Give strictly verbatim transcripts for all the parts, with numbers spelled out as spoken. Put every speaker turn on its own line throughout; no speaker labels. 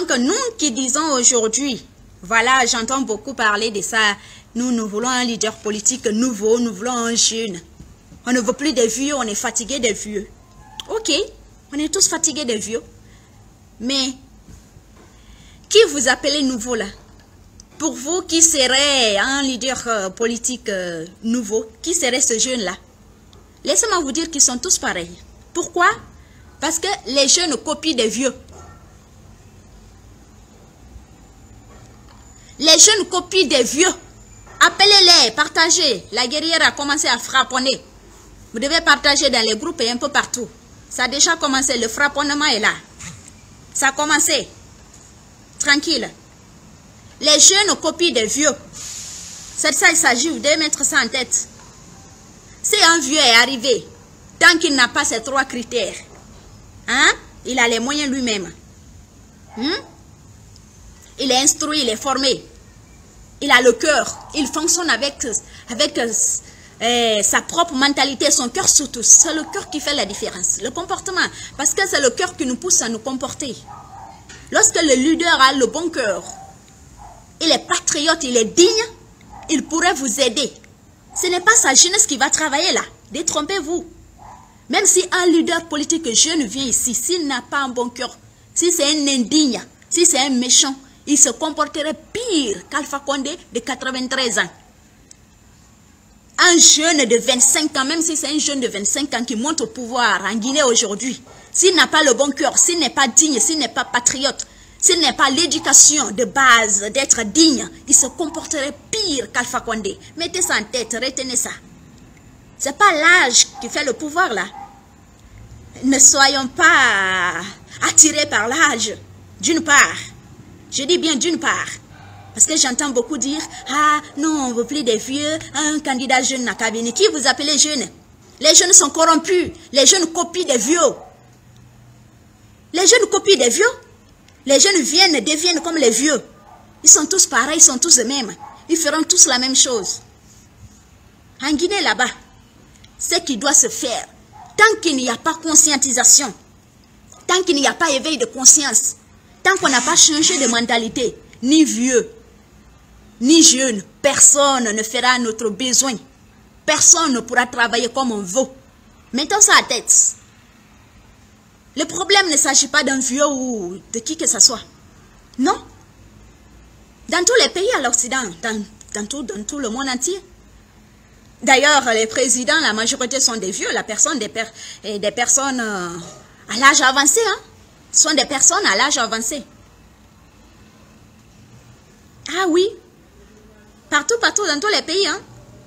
Donc, nous qui disons aujourd'hui, voilà, j'entends beaucoup parler de ça, nous, nous voulons un leader politique nouveau, nous voulons un jeune. On ne veut plus des vieux, on est fatigué des vieux. Ok, on est tous fatigués des vieux. Mais, qui vous appelez nouveau là? Pour vous, qui serait un leader euh, politique euh, nouveau? Qui serait ce jeune-là? Laissez-moi vous dire qu'ils sont tous pareils. Pourquoi? Parce que les jeunes copient des vieux. Les jeunes copient des vieux. Appelez-les, partagez. La guerrière a commencé à frapponner. Vous devez partager dans les groupes et un peu partout. Ça a déjà commencé, le frapponnement est là. Ça a commencé. Tranquille. Les jeunes copient des vieux. C'est de ça il s'agit, vous devez mettre ça en tête. Si un vieux est arrivé, tant qu'il n'a pas ces trois critères, hein, il a les moyens lui-même. Hein? Il est instruit, il est formé. Il a le cœur. Il fonctionne avec, avec euh, sa propre mentalité, son cœur surtout. C'est le cœur qui fait la différence. Le comportement. Parce que c'est le cœur qui nous pousse à nous comporter. Lorsque le leader a le bon cœur, il est patriote, il est digne, il pourrait vous aider. Ce n'est pas sa jeunesse qui va travailler là. Détrompez-vous. Même si un leader politique jeune vient ici, s'il n'a pas un bon cœur, si c'est un indigne, si c'est un méchant, il se comporterait pire qu'Alpha Condé de quatre-vingt-treize ans. Un jeune de vingt-cinq ans, même si c'est un jeune de vingt-cinq ans qui monte au pouvoir en Guinée aujourd'hui, s'il n'a pas le bon cœur, s'il n'est pas digne, s'il n'est pas patriote, s'il n'est pas l'éducation de base d'être digne, il se comporterait pire qu'Alpha Condé. Mettez ça en tête, retenez ça. Ce n'est pas l'âge qui fait le pouvoir là. Ne soyons pas attirés par l'âge, d'une part. Je dis bien d'une part. Parce que j'entends beaucoup dire, ah non, on ne veut plus des vieux, un candidat jeune n'a qu'à venir. Qui vous appelez jeune? Les jeunes sont corrompus, les jeunes copient des vieux. Les jeunes copient des vieux. Les jeunes viennent, deviennent comme les vieux. Ils sont tous pareils, ils sont tous les mêmes. Ils feront tous la même chose. En Guinée, là-bas, ce qui doit se faire, tant qu'il n'y a pas conscientisation, tant qu'il n'y a pas éveil de conscience, tant qu'on n'a pas changé de mentalité, ni vieux, ni jeune, personne ne fera notre besoin. Personne ne pourra travailler comme on veut. Mettons ça à tête. Le problème ne s'agit pas d'un vieux ou de qui que ce soit. Non. Dans tous les pays à l'Occident, dans, dans, tout, dans tout le monde entier. D'ailleurs, les présidents, la majorité sont des vieux, la personne, des, per, des personnes euh, à l'âge avancé. Hein, sont des personnes à l'âge avancé. Ah oui. Partout, partout, dans tous les pays. Hein.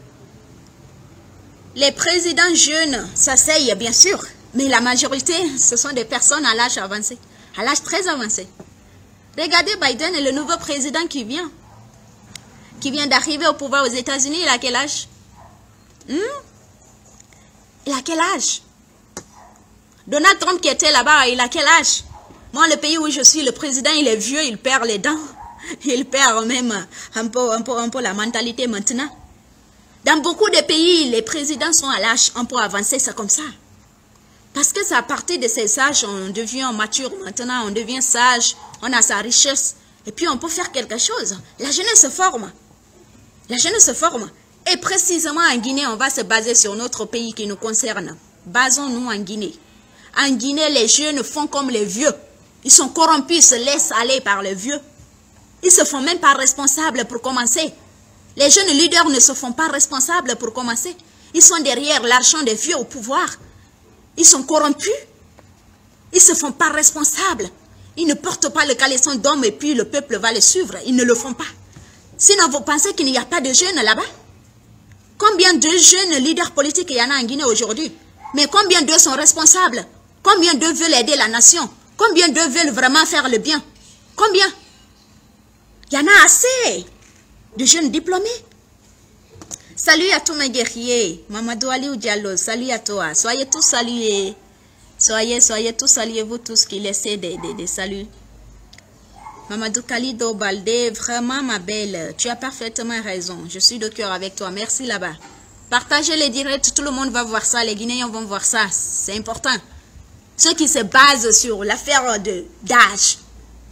Les présidents jeunes s'asseyent, bien sûr. Mais la majorité, ce sont des personnes à l'âge avancé. À l'âge très avancé. Regardez Biden, le nouveau président qui vient. Qui vient d'arriver au pouvoir aux États-Unis. Il a quel âge? Hmm? Il a quel âge? Donald Trump qui était là-bas, il a quel âge? Moi, le pays où je suis, le président, il est vieux, il perd les dents. Il perd même un peu, un peu, un peu la mentalité maintenant. Dans beaucoup de pays, les présidents sont à l'âge un peu avancé, c'est comme ça. Parce que c'est à partir de ces âges, on devient mature maintenant, on devient sage, on a sa richesse. Et puis on peut faire quelque chose. La jeunesse se forme. La jeunesse se forme. Et précisément en Guinée, on va se baser sur notre pays qui nous concerne. Basons-nous en Guinée. En Guinée, les jeunes font comme les vieux. Ils sont corrompus, ils se laissent aller par les vieux. Ils ne se font même pas responsables pour commencer. Les jeunes leaders ne se font pas responsables pour commencer. Ils sont derrière l'argent des vieux au pouvoir. Ils sont corrompus. Ils ne se font pas responsables. Ils ne portent pas le caleçon d'homme et puis le peuple va les suivre. Ils ne le font pas. Sinon, vous pensez qu'il n'y a pas de jeunes là-bas? Combien de jeunes leaders politiques il y en a en Guinée aujourd'hui? Mais combien d'eux sont responsables? Combien d'eux veulent aider la nation? Combien d'eux veulent vraiment faire le bien? Combien? Il y en a assez de jeunes diplômés. Salut à tous mes guerriers. Mamadou Aliou Diallo, salut à toi. Soyez tous salués. Soyez, soyez tous salués, vous tous qui laissez des, des, des saluts. Mamadou Kalido Baldé, vraiment ma belle, tu as parfaitement raison. Je suis de cœur avec toi. Merci là-bas. Partagez les directs, tout le monde va voir ça. Les Guinéens vont voir ça. C'est important. Ceux qui se basent sur l'affaire d'âge.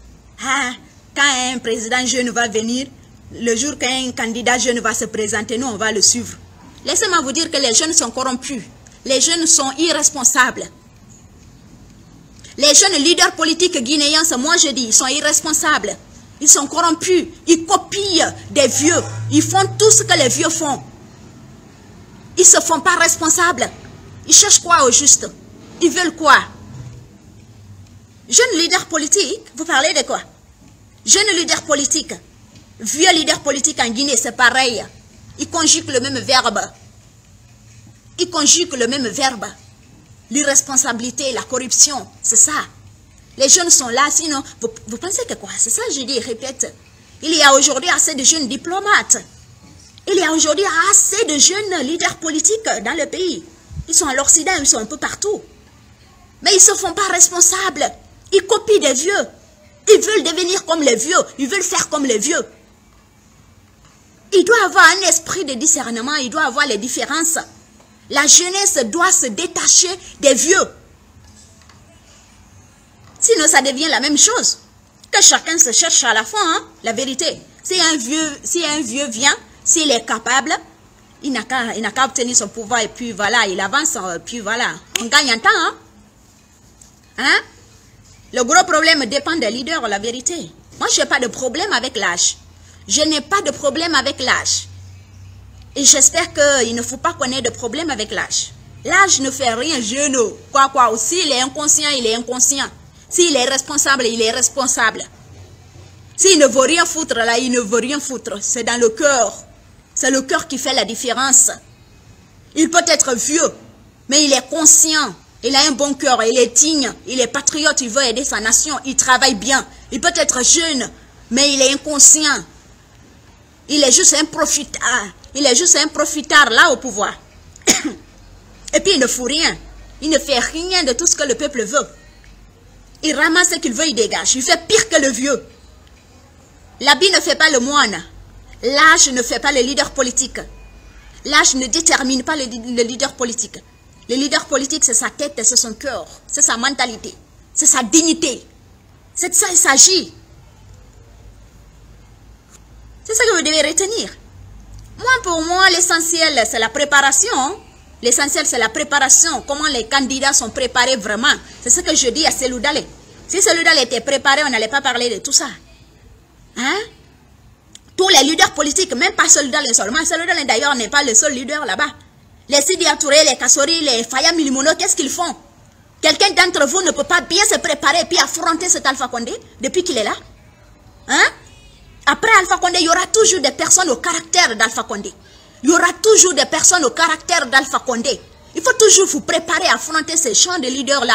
Ah, quand un président jeune va venir, le jour qu'un candidat jeune va se présenter, nous, on va le suivre. Laissez-moi vous dire que les jeunes sont corrompus. Les jeunes sont irresponsables. Les jeunes leaders politiques guinéens, moi je dis, ils sont irresponsables. Ils sont corrompus. Ils copient des vieux. Ils font tout ce que les vieux font. Ils ne se font pas responsables. Ils cherchent quoi au juste? Ils veulent quoi? Jeunes leaders politiques, vous parlez de quoi? Jeunes leaders politiques, vieux leaders politiques en Guinée, c'est pareil. Ils conjuguent le même verbe. Ils conjuguent le même verbe. L'irresponsabilité, la corruption, c'est ça. Les jeunes sont là, sinon, vous, vous pensez que quoi? C'est ça, je dis, répète. Il y a aujourd'hui assez de jeunes diplomates. Il y a aujourd'hui assez de jeunes leaders politiques dans le pays. Ils sont à l'Occident, ils sont un peu partout. Mais ils ne se font pas responsables. Ils copient des vieux. Ils veulent devenir comme les vieux. Ils veulent faire comme les vieux. Il doit avoir un esprit de discernement. Il doit avoir les différences. La jeunesse doit se détacher des vieux. Sinon, ça devient la même chose. Que chacun se cherche à la fin, hein, la vérité. Si un vieux, si un vieux vient, s'il est capable, il n'a qu'à obtenir son pouvoir et puis voilà, il avance, puis voilà. On gagne un temps, hein. Hein? Le gros problème dépend des leaders, la vérité. Moi, je n'ai pas de problème avec l'âge. Je n'ai pas de problème avec l'âge. Et j'espère qu'il ne faut pas qu'on ait de problème avec l'âge. L'âge ne fait rien, jeune. Quoi, quoi. S'il est inconscient, il est inconscient. S'il est responsable, il est responsable. S'il ne veut rien foutre, là, il ne veut rien foutre. C'est dans le cœur. C'est le cœur qui fait la différence. Il peut être vieux, mais il est conscient. Il a un bon cœur, il est digne, il est patriote, il veut aider sa nation, il travaille bien. Il peut être jeune, mais il est inconscient. Il est juste un profitard. Il est juste un profitard là au pouvoir. Et puis il ne fout rien. Il ne fait rien de tout ce que le peuple veut. Il ramasse ce qu'il veut, il dégage. Il fait pire que le vieux. L'habit ne fait pas le moine. L'âge ne fait pas le leader politique. L'âge ne détermine pas le, le leader politique. Le leader politique, c'est sa tête, c'est son cœur, c'est sa mentalité, c'est sa dignité. C'est de ça qu'il s'agit. C'est ça que vous devez retenir. Moi, pour moi, l'essentiel, c'est la préparation. L'essentiel, c'est la préparation. Comment les candidats sont préparés vraiment. C'est ce que je dis à Cellou Dalein. Si Cellou Dalein était préparé, on n'allait pas parler de tout ça. Hein? Tous les leaders politiques, même pas Cellou Dalein seulement. Cellou Dalein, d'ailleurs, n'est pas le seul leader là-bas. Les Sidi Touré, les Kassori, les Faya Milimono, qu'est-ce qu'ils font? Quelqu'un d'entre vous ne peut pas bien se préparer et puis affronter cet Alpha Condé depuis qu'il est là? Hein? Après Alpha Condé, il y aura toujours des personnes au caractère d'Alpha Condé. Il y aura toujours des personnes au caractère d'Alpha Condé. Il faut toujours vous préparer à affronter ces champs de leaders-là.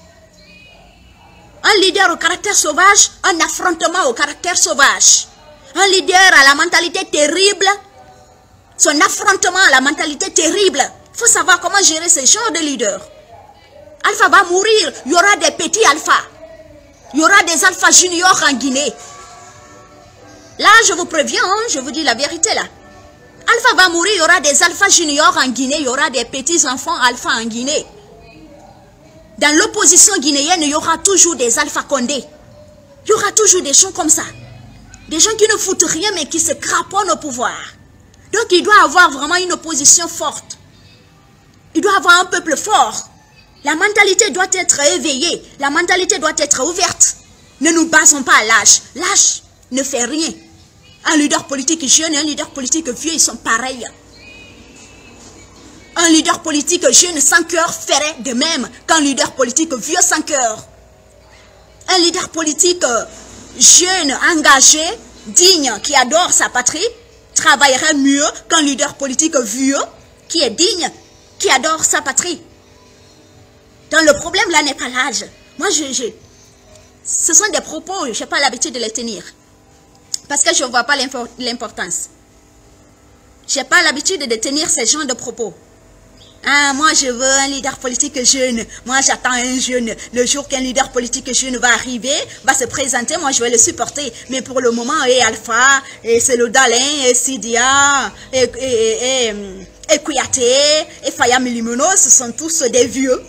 Un leader au caractère sauvage, un affrontement au caractère sauvage. Un leader à la mentalité terrible, son affrontement à la mentalité terrible. Il faut savoir comment gérer ces genres de leaders. Alpha va mourir, il y aura des petits alphas. Il y aura des alphas juniors en Guinée. Là, je vous préviens, hein, je vous dis la vérité là. Alpha va mourir, il y aura des alphas juniors en Guinée, il y aura des petits enfants alpha en Guinée. Dans l'opposition guinéenne, il y aura toujours des alpha Condé. Il y aura toujours des gens comme ça. Des gens qui ne foutent rien mais qui se craponnent au pouvoir. Donc il doit avoir vraiment une opposition forte. Il doit avoir un peuple fort. La mentalité doit être éveillée. La mentalité doit être ouverte. Ne nous basons pas à l'âge. L'âge ne fait rien. Un leader politique jeune et un leader politique vieux, ils sont pareils. Un leader politique jeune sans cœur ferait de même qu'un leader politique vieux sans cœur. Un leader politique jeune, engagé, digne, qui adore sa patrie, travaillerait mieux qu'un leader politique vieux, qui est digne, qui adore sa patrie. Donc le problème là n'est pas l'âge. Moi, je, je, ce sont des propos, je n'ai pas l'habitude de les tenir. Parce que je ne vois pas l'importance. Je n'ai pas l'habitude de tenir ce genre de propos. Ah, moi, je veux un leader politique jeune. Moi, j'attends un jeune. Le jour qu'un leader politique jeune va arriver, va se présenter, moi, je vais le supporter. Mais pour le moment, et Alpha, et Cellou Dalein, et Sidia, et, et, et, et, et Kouyaté, et Faya Milimono, ce sont tous des vieux.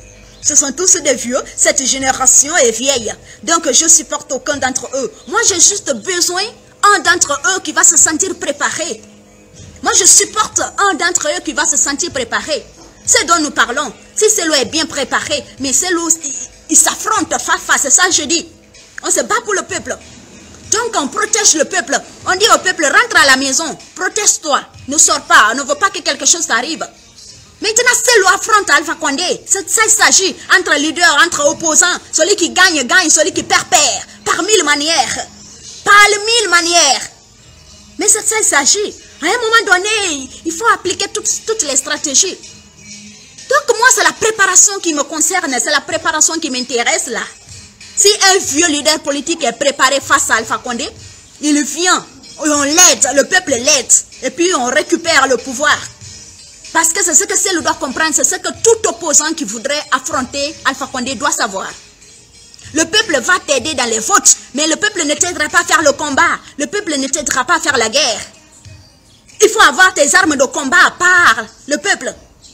Ce sont tous des vieux, cette génération est vieille. Donc je supporte aucun d'entre eux. Moi j'ai juste besoin un d'entre eux qui va se sentir préparé. Moi je supporte un d'entre eux qui va se sentir préparé. C'est dont nous parlons. Si celui est bien préparé, mais celui il, il s'affronte face à face, c'est ça que je dis. On se bat pour le peuple. Donc on protège le peuple. On dit au peuple, rentre à la maison, protège-toi, ne sors pas, on ne veut pas que quelque chose t'arrive. Maintenant, c'est lui affronte Alpha Condé. Ça, ça il s'agit entre leaders, entre opposants. Celui qui gagne, gagne. Celui qui perd, perd. Par mille manières. Par mille manières. Mais c'est ça il s'agit. À un moment donné, il faut appliquer toutes, toutes les stratégies. Donc moi, c'est la préparation qui me concerne. C'est la préparation qui m'intéresse là. Si un vieux leader politique est préparé face à Alpha Condé, il vient, on l'aide, le peuple l'aide. Et puis on récupère le pouvoir. Parce que c'est ce que Cellou doit comprendre, c'est ce que tout opposant qui voudrait affronter Alpha Condé doit savoir. Le peuple va t'aider dans les votes, mais le peuple ne t'aidera pas à faire le combat. Le peuple ne t'aidera pas à faire la guerre. Il faut avoir tes armes de combat par le peuple.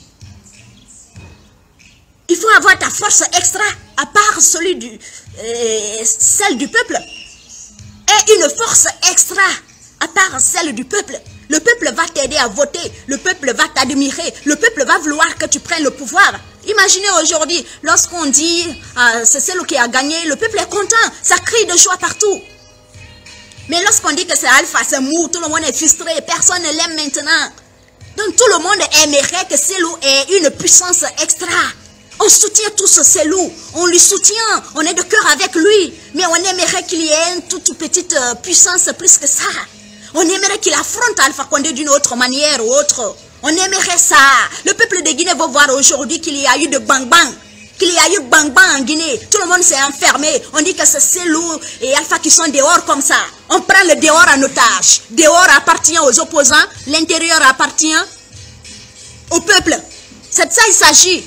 Il faut avoir ta force extra à part celui du, euh, celle du peuple. Et une force extra à part celle du peuple. Le peuple va t'aider à voter, le peuple va t'admirer, le peuple va vouloir que tu prennes le pouvoir. Imaginez aujourd'hui, lorsqu'on dit euh, c'est celui qui a gagné, le peuple est content, ça crie de joie partout. Mais lorsqu'on dit que c'est Alpha, c'est mou, tout le monde est frustré, personne ne l'aime maintenant. Donc tout le monde aimerait que Cellou ait une puissance extra. On soutient tous Cellou, on lui soutient, on est de cœur avec lui, mais on aimerait qu'il y ait une toute petite euh, puissance plus que ça. On aimerait qu'il affronte Alpha Condé d'une autre manière ou autre. On aimerait ça. Le peuple de Guinée va voir aujourd'hui qu'il y a eu de bang-bang. Qu'il y a eu bang-bang en Guinée. Tout le monde s'est enfermé. On dit que c'est Cellou et Alpha qui sont dehors comme ça. On prend le dehors en otage. Dehors appartient aux opposants. L'intérieur appartient au peuple. C'est de ça il s'agit.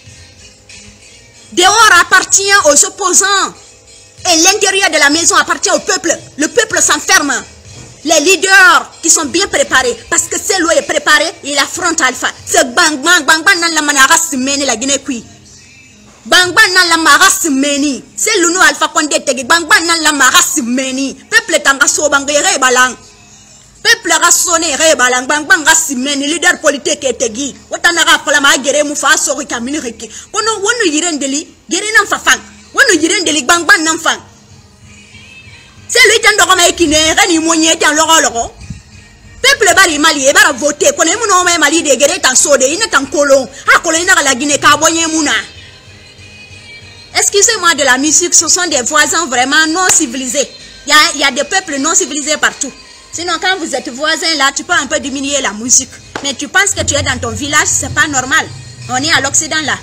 Dehors appartient aux opposants. Et l'intérieur de la maison appartient au peuple. Le peuple s'enferme. Les leaders qui sont bien préparés, parce que Cellou est préparé, il affronte Alpha. C'est bang bang bang bang nan la manaras meni la Guinée kui. Bang bang nan la maras meni. Cellou no Alpha Condé tegi bang bang nan la maras meni. Peuple tanga so bang re balang. Peuple rasone re balang bang bang ras meni leader politique tegi. Watana ra fala ma gere mu fa so ka mini reki. Kono wonu yirendeli, gere nan fa fang. Wonu yirendeli bang bang nan fang. C'est lui qui a qui n'est rien moyen dans l'oro. Peuple bari Mali et bara voter. Qu'on est mon homme Mali de guerre en sode, il est en colon. Ah, colon à la Guinée, Kaboye Mouna. Excusez-moi de la musique, ce sont des voisins vraiment non civilisés. Il y a, il y a des peuples non civilisés partout. Sinon, quand vous êtes voisins là, tu peux un peu diminuer la musique. Mais tu penses que tu es dans ton village, c'est pas normal. On est à l'Occident là.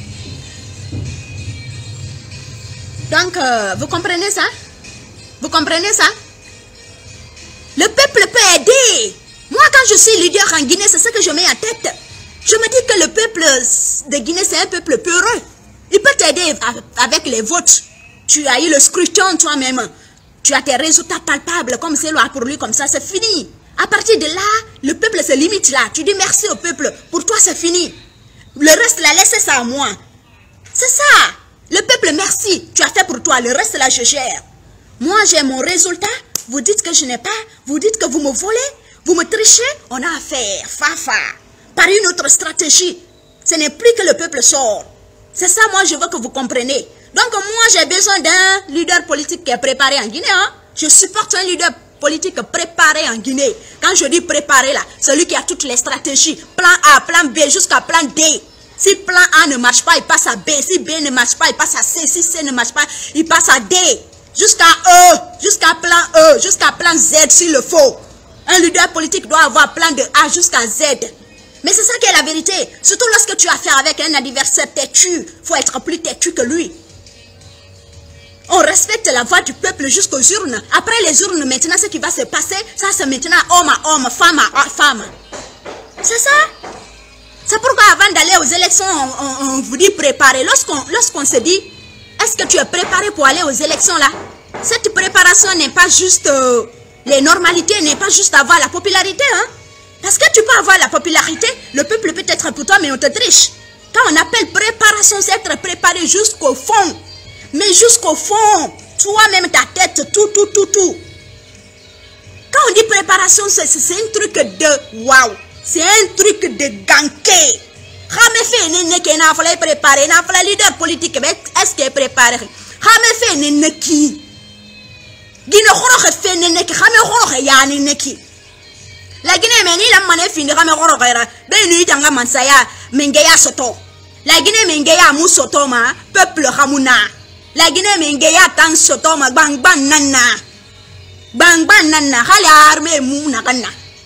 Donc, euh, vous comprenez ça? Vous comprenez ça? Le peuple peut aider. Moi, quand je suis leader en Guinée, c'est ce que je mets en tête. Je me dis que le peuple de Guinée, c'est un peuple peureux. Il peut t'aider avec les votes. Tu as eu le scrutin toi-même. Tu as tes résultats palpables, comme c'est là pour lui, comme ça, c'est fini. À partir de là, le peuple se limite là. Tu dis merci au peuple. Pour toi, c'est fini. Le reste, là, laissez ça à moi. C'est ça. Le peuple, merci. Tu as fait pour toi. Le reste, là, je gère. Moi, j'ai mon résultat. Vous dites que je n'ai pas. Vous dites que vous me volez. Vous me trichez. On a affaire, fa-fa. Par une autre stratégie. Ce n'est plus que le peuple sort. C'est ça, moi, je veux que vous compreniez. Donc, moi, j'ai besoin d'un leader politique qui est préparé en Guinée. Hein? Je supporte un leader politique préparé en Guinée. Quand je dis préparé, là, celui qui a toutes les stratégies. Plan A, plan B, jusqu'à plan D. Si plan A ne marche pas, il passe à B. Si B ne marche pas, il passe à C. Si C ne marche pas, il passe à D. Jusqu'à E, jusqu'à plan E, jusqu'à plan Z s'il le faut. Un leader politique doit avoir plan de A jusqu'à Z. Mais c'est ça qui est la vérité. Surtout lorsque tu as affaire avec un adversaire têtu. Il faut être plus têtu que lui. On respecte la voix du peuple jusqu'aux urnes. Après les urnes, maintenant, ce qui va se passer, ça c'est maintenant homme à homme, femme à femme. C'est ça. C'est pourquoi avant d'aller aux élections, on, on, on vous dit préparer. Lorsqu'on lorsqu'on se dit, est-ce que tu es préparé pour aller aux élections là? Cette préparation n'est pas juste, euh, les normalités, n'est pas juste avoir la popularité. Hein? Parce que tu peux avoir la popularité, le peuple peut être pour toi, mais on te triche. Quand on appelle préparation, c'est être préparé jusqu'au fond. Mais jusqu'au fond, toi-même, ta tête, tout, tout, tout, tout. Quand on dit préparation, c'est un truc de waouh. C'est un truc de ganké. Jamais fait n'est qu'il n'a fallu préparer, n'a fallu leader politique, est-ce qu'il est préparé? Jamais fait n'est qui? Guinée Horoche fait n'est qui? Jamais Horoche yani n'est qui? La Guinée meni la mané fin de Jamais Horoche, ben lui tanga mansaya, mengeya soto. La Guinée mengeya musoto ma, peuple Ramuna. La Guinée mengeya tang soto ma, bang bang nana. Bang bang nana, hala armée mouna gana.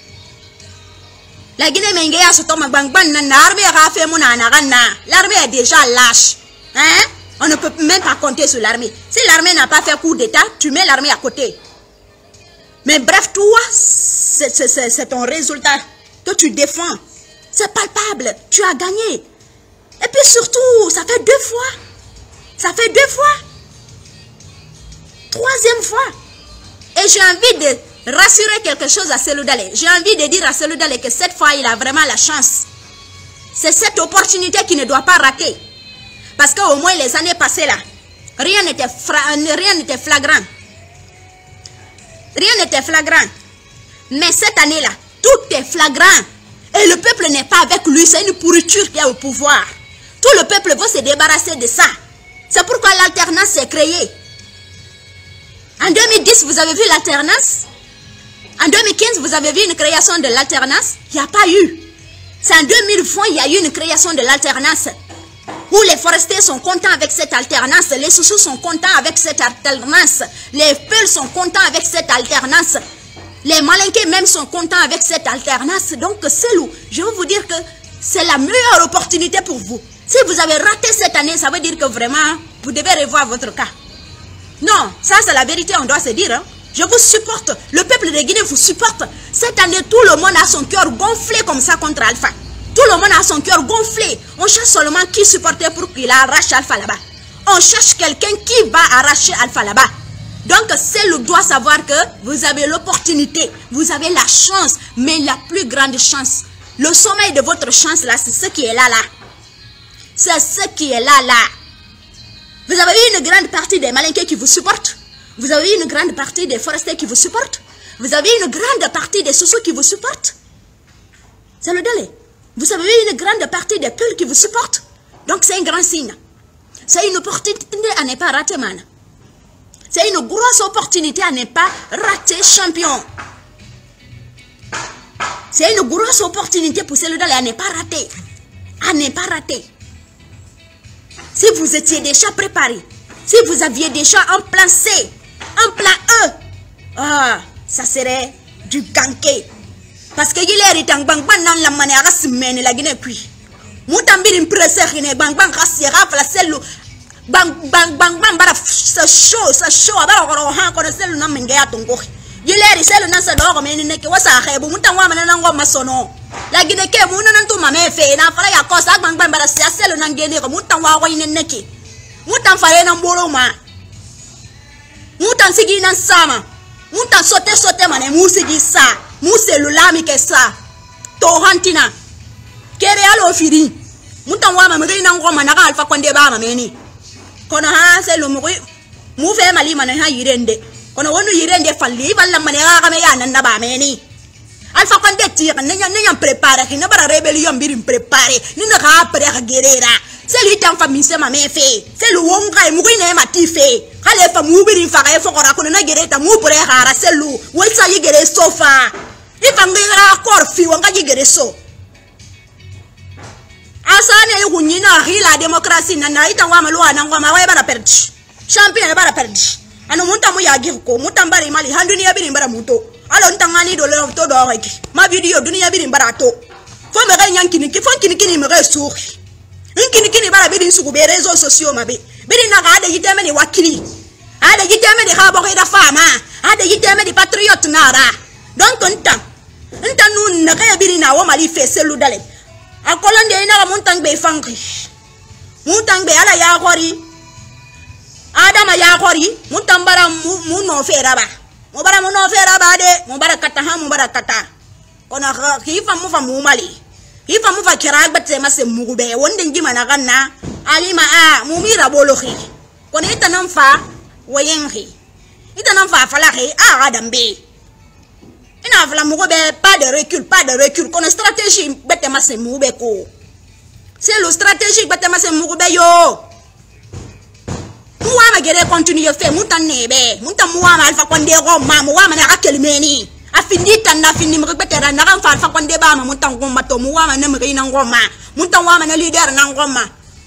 La Guinée mengeya soto ma, bang bang nana, armée rafé mouna gana. L'armée est déjà lâche. Hein? On ne peut même pas compter sur l'armée. Si l'armée n'a pas fait coup d'état, tu mets l'armée à côté. Mais bref, toi, c'est ton résultat que tu défends. C'est palpable. Tu as gagné. Et puis surtout, ça fait deux fois. Ça fait deux fois. Troisième fois. Et j'ai envie de rassurer quelque chose à Cellou Dalein. J'ai envie de dire à Cellou Dalein que cette fois, il a vraiment la chance. C'est cette opportunité qu'il ne doit pas rater. Parce qu'au moins les années passées là, rien n'était rien n'était flagrant. Rien n'était flagrant. Mais cette année-là, tout est flagrant. Et le peuple n'est pas avec lui. C'est une pourriture qui est au pouvoir. Tout le peuple veut se débarrasser de ça. C'est pourquoi l'alternance s'est créée. En deux mille dix, vous avez vu l'alternance? En deux mille quinze, vous avez vu une création de l'alternance? Il n'y a pas eu. C'est en deux mille vingt, il y a eu une création de l'alternance. Où les forestiers sont contents avec cette alternance, les sous sont contents avec cette alternance, les peuls sont contents avec cette alternance, les malinqués même sont contents avec cette alternance. Donc c'est où je veux vous dire que c'est la meilleure opportunité pour vous. Si vous avez raté cette année, ça veut dire que vraiment, vous devez revoir votre cas. Non, ça c'est la vérité, on doit se dire. Hein. Je vous supporte, le peuple de Guinée vous supporte. Cette année, tout le monde a son cœur gonflé comme ça contre Alpha. Tout le monde a son cœur gonflé. On cherche seulement qui supporter pour qu'il arrache Alpha là-bas. On cherche quelqu'un qui va arracher Alpha là-bas. Donc, Cellou doit savoir que vous avez l'opportunité, vous avez la chance, mais la plus grande chance. Le sommeil de votre chance là, c'est ce qui est là là. C'est ce qui est là là. Vous avez eu une grande partie des Malinqués qui vous supportent. Vous avez eu une grande partie des forestiers qui vous supportent. Vous avez eu une grande partie des Soussous qui vous supportent. C'est le délai. Vous avez eu une grande partie des peuls qui vous supportent. Donc c'est un grand signe. C'est une opportunité à ne pas rater, man. C'est une grosse opportunité à ne pas rater, champion. C'est une grosse opportunité pour Cellou Dalein à ne pas rater. À ne pas rater. Si vous étiez déjà préparé, si vous aviez déjà un plan C, un plan E, ah, ça serait du ganké. Parce que il est en bang bang dans la manière de mener la Guinée puis. Moutambir impressé ne bang bang rassera la cellule bang bang bang bang bara sa show sa show bara ko ha ko cellule na menga tongo. Il est cellule na sa do mais ne ke wasa khebo mutangwa manana ngoma sono. La Guinée ke muna nan to mame fe na fala ya ko sa bang bang bara sa cellule na ngene ko mutangwa ko ine neki. Mutan faye na mbolo ma. Mutan sigi na sama. Mutan sote sote mane musigi sa. Mousse le lami que ça. Tohantina. Kere alo firi. Mutan wa mamri na ngoma na alfa konde ba mameni. Kono ha se lo mugui. Mu fe mali mane ha yirende. Kono wonu yirende falli balla mane ga me ya nan ba meni. Alfa konde tire nenya nenya prepare ki na bara rebellion birim prepare. Ni na ga prepare guerrera. C'est lui t'en famille c'est ma mère fait. C'est le wonga mugui na ma ti fait. Kale fa mu birim fa ga fo kora kono na gereta mu prepare ara selu. Wo sa yigere sofa. If I'm going to call you, I'm going to get it so. Asane yunyina hila democracy na naita wa malwa na ngoma wa bara perdi. Champion bara perdi. Ano munta mu ya girko, muta mbari mali handu ni yabiri mbara muto. Alo ntangani do lo to do reki. Ma video dunia yabiri mbara to. Fo me ga nyankini ki fo kini kini me ga suri. Nkini kini bara biri suku be réseaux sociaux mabe. Biri na ga de yiteme ni wakili. Ade yiteme ni ha bo da fama. Ade yiteme ni patriote nara. Donc content. Nta nu na kaya biri na wa mali fe Cellou Dalein. A kolande ina ga muntang be fangri. Muntang be ala ya gori. Adama ya gori, mutambara mu no fera ba. Mo bara mu no fera ba de, mo bara kata ha mo bara kata. Kona ki fa mu fa mu mali. ifa mu fa kira gbate ma se mugube wonde ngima na ganna alima a mumira bolohi kono ita nan fa wayenhi ita nan fa falahi a adambe ina fala mugube pas de recul pas de recul kono stratégie gbate ma se mugube ko c'est le stratégie gbate ma se mugube yo muwa ma gere continue fe mutan nebe mutan muwa ma alfa konde gomma muwa ma na akelmeni afindita na findi mgbetera na kan fa konde ba ma mutan gomma to muwa ma na mri na ngomma mutan wa ma na leader na ngomma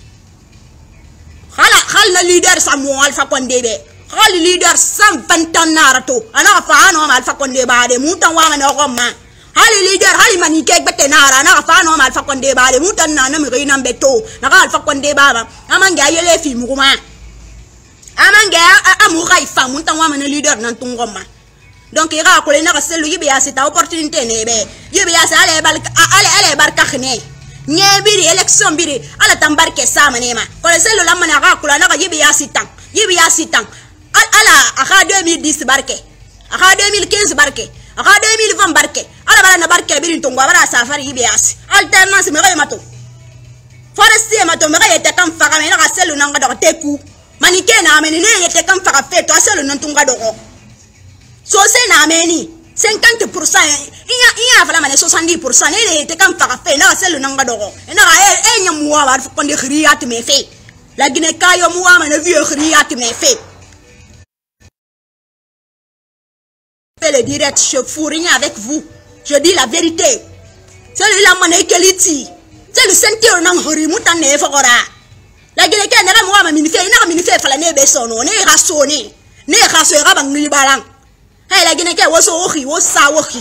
hala hal na leader sa mu alfa konde be hal leader sam pantan narato ana fa no ma alfa konde ba de mutan wa ma na ngomma hal leader hal mani ke gbete nara na fa no ma alfa konde ba de mutan na na mri na beto na kan alfa konde ba ba amanga yele fi muguma amanga amuga ifa mutan wa ma na leader na tungomma. Donc il y a un seul qui a cette opportunité. Il y a un barca khne. Nye biri élection biri ala tambarke sama nema. Quand le seul la manara kula na yibi ya sitan. Yibi ya sitan. Ala aka deux mille dix barke. Aka deux mille quinze barke. Aka deux mille vingt barke. Ala bala na barke biri tongo bala safari yibi ya. Alternance me ga mato. Forestier mato me ga yete kam faka me na seul na ngado teku. Manike na ameni ne yete kam faka fe to seul na tonga doko. So c'est na meni cinquante pour cent il y a vraiment soixante-dix pour cent il était comme faire fait na c'est le nanga doro na e nya muwa war ko ndi khriat me fait la Guinée kayo muwa ma na vieux khriat me fait le direct je fous rien avec vous je dis la vérité c'est la monnaie keliti c'est le sentir na khri mutane fakora la Guinée ka na muwa ma mini fait na mini fait fala ne be sono ne rasoni ne raso ra bangi balang. Hey, la Guinée, wo so wohi, wo sa wohi.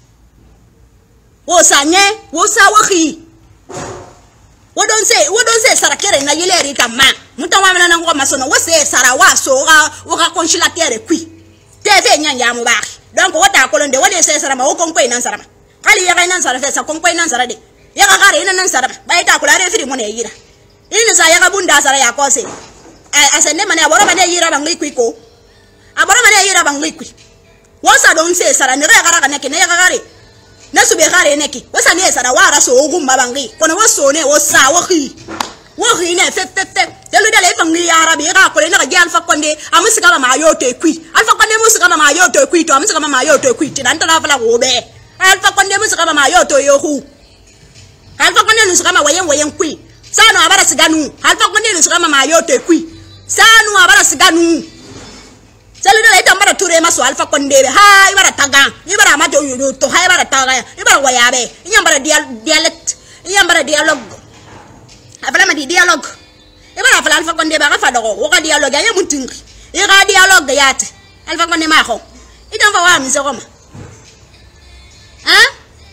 Wo sa nye, wo sa wohi. Wo don se, wo don se sarakere na yele rita ma. Muta wa na ngoma sono, wo se sara wa so ga, wo ga conchilatere kui. Teve nyanya mu ba. Donc wo ta kolonde, wo de se sara ma, wo konkwe nan sara ma. Kali ya ga nan sara fe sa konkwe nan sara de. Ya ga gare nan sara ma. Ba ita kula re firi mo ne yira. Ini sa ya ga bunda sara ya ko se. Asende mane abora mane yira bangli kui ko. Abora mane yira bangli kui. Wasa don se sara ne ga ga ne ke ne ga gare na su be gare ne ki wasa ne sara wara so ogun babangi kono waso ne wasa wahi wahi ne fe fe fe delu dele bangi arabi ga ko ne ga jan fa konde amusika ba ma yoto ekwi alfa konde musika ba ma yoto ekwi to amusika ba ma yoto ekwi ti dan tala fala go be alfa konde musika ba ma yoto yohu alfa konde musika ma wayen wayen kwi sanu abara siganu alfa konde musika ma ma yoto ekwi sanu abara siganu. Salu dala ita mbara ture maso alfa kondebe ha ibara taga ibara mato yudo to ha ibara taga ibara wayabe inyambara dialect inyambara dialogue afala ma di dialogue ibara afala alfa kondebe ga fa dogo wo ga dialogue ya mutingi ira dialogue yate alfa kondebe ma ko ita mfa wa mi se goma hein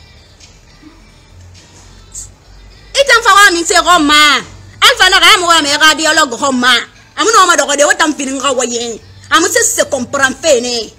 ita mfa wa mi se goma alfa na ga mo wa me ga dialogue goma amuno ma dogo de wotam filin ga wayen amuse se comprend fene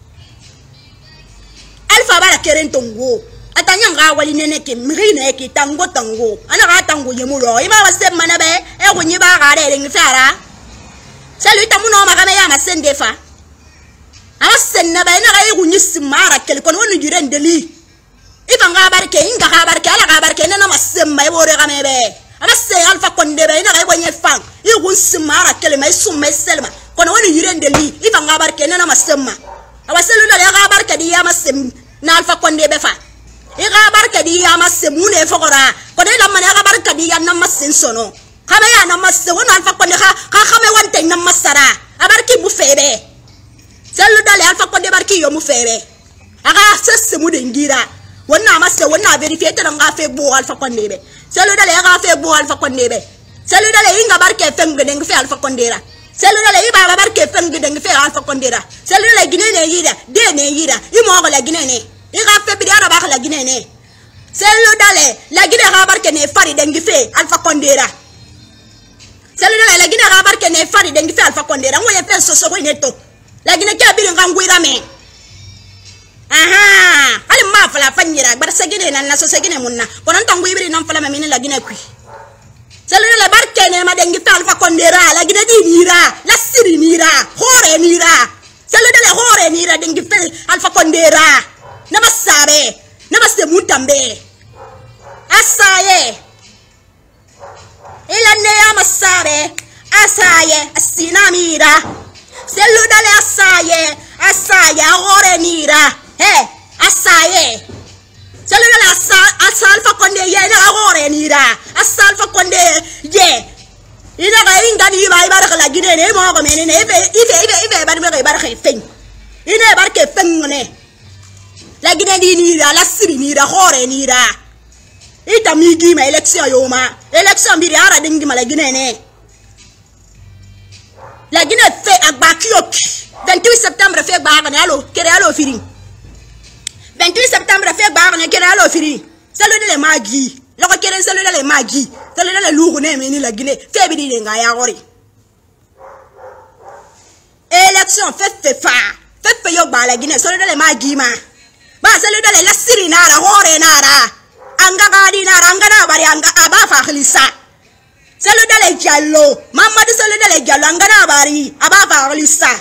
alfa bala keren tongo atanya nga wali nene ke mrine ke tango tango ana ga tango yemulo ima wase manabe e go nyiba ga re ngi fara salu tamuno ma ga me ya masende fa ama senna ba ina ga e go nyisimara kel kono wonu jure ndeli ifa nga barke inga ga barke ala ga barke nena masemma e bore ga me be ama se alfa konde be ina ga e go nyefang e go simara kel mai summa selma kono woni yirende li ifa nga barke nena masemma awaselu na ga barke di ya masem na alfa konde be fa e ga barke di ya masem mune fokora kono la mane ga barke di ya na masen sono kama ya na masen wona alfa konde ha ha kame wante na masara abarki bu febe selu dale alfa konde barki yo mu febe aga sesse mu de ngira wona masen wona verifie te nga fe bo alfa konde be selu dale ga fe bo alfa konde be selu dale inga barke fenge de fe alfa konde ra Celui-là, il va avoir que faire de faire alpha condera. Celui-là, Guinée, il a des ira, il mord la Guinée. Il a fait bien à la Guinée. Celui-là, la Guinée a embarqué les faris d'enguifé, alpha condera. Celui-là, la Guinée a embarqué les faris d'enguifé, alpha condera. On y a fait ce soir netto. La Guinée qui a bien un gouirame. Ah, allez, ma fa la fanira, but c'est Guinée, n'a pas Guinée, mon na. Pendant qu'on vit dans la famille, la Guinée. Celui la barque ne ma dengi alfa kondera la Guinée di nira la siri nira hore nira celui de la hore nira dengi fel alfa kondera na masabe na maste mutambe asaye ila ne ya masabe asaye asinamira selu dale asaye asaye ore nira he asaye selu dale asa asalfa konde ye na ore nira asalfa konde ye ina ga inga ni ba ibara la gine ne mo ko menene ibe ibe ibe ibe ba me ibara ke fen ina bar ke fen ne la gine di nira la siri nira ore nira ita migi ma election yo ma election bi ara dingi ma la gine ne la gine fe agbakiyok vingt-huit septembre fe gba ne alo kere alo firi vingt-huit septembre fe gba ne kere alo firi selo de le magi lo ko kere selo de le magi selo de le lugu ne meni la gine fe bi di nga ya gori election fe fe fa fe fe yo gba la gine selo de le magi ma ba selo de le la siri na ra hore na ra anga gadi na ranga na bari anga aba fa khlisa selo dale jallo mamadu selo dale jallo anga na bari aba fa khlisa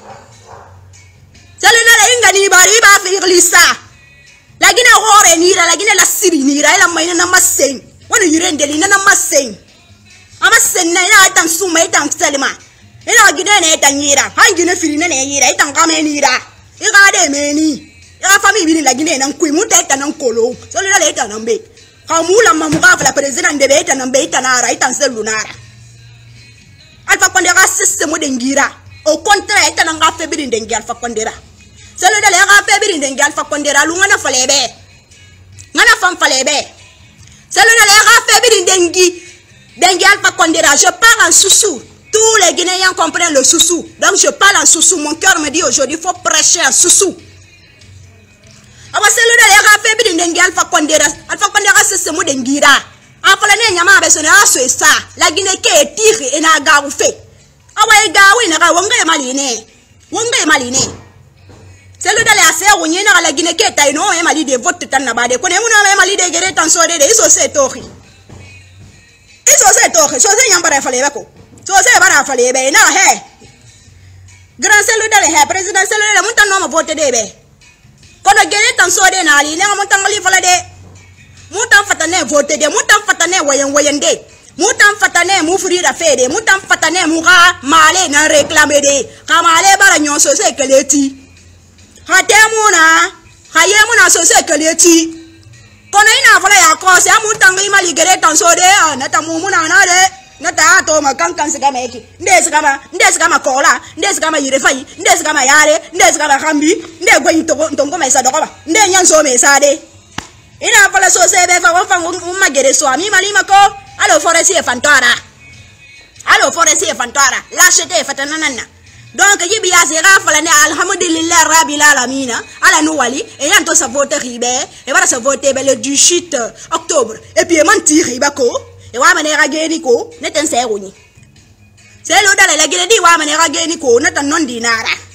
selo dale inga ni bari ba fa khlisa lagina hore ni ra lagina la siri ni ra ila mayna na masen wona yirende ni na masen ama sen na ina tan suma itan selma ina gide ne tan yira hangi ne firi ne yira itan kame ni ra iga de meni la famille vini la Guinée nan kui muta eta nan kolo so le la eta nan be kamula mamuga la president de eta nan be eta na ra eta selunara Alpha Condé ga système de ngira au contraire eta nan ga febiri de ngira Alpha Condé ra so le la ga febiri de ngira Alpha Condé ra lu ngana falebe ngana fam falebe so le la ga febiri de ngi de ngira Alpha Condé ra je parle en sousou. Tous les Guinéens comprennent le sousou, donc je parle en sousou. Mon cœur me dit aujourd'hui il faut prêcher en sousou. Aba selu da ya ga fe bi ndengi Alpha Condé Alpha Condé ga sese mo dengira afala ne nyama be so na aso esa la Guinée ke tire ena ga u fe awa e ga we na ga wonga e maline wonga e maline selu da ya se wonye na la Guinée ke tai no e mali de vote tan na ba de ko ne mu na e mali de gere tan so de de iso se tohi iso se tohi so se nyamba ra fale ba ko so se bara fale be na he grand selu da le he president selu da mu tan no ma vote de be kono gene tan so de na ali ne mo tan ali fala de mu tan fatane vote de mu tan fatane wayen wayen de mu tan fatane mu furi da fe de mu tan fatane mu ga male na réclamer de ka male bara nyon so se keleti ha te mu na ha ye mu na so se keleti kono ina fala ya ko se mu tan ngi mali gere tan so de na ta mu mu na na de na ta to ma kan kan se ga meki ndesi kama ndesi kama kola ndesi kama yirefai ndesi kama yare ndesi kama kambi nde gwe ntoko ntongo mesa dokoba nde nyanso mesa de ina pala so se be fa wa fa umma gere so ami mali mako alo foresi e fantara alo foresi e fantara lâcheté fatanana donc yibi ya se ga fala ne alhamdulillah rabbil alamin ala no wali e yanto sa vote ribe e bara sa vote be le dix-huit octobre et puis mentir ibako e wa mane ga geni ko neten se woni c'est lo dale la gene di wa mane ga geni ko natan non dinara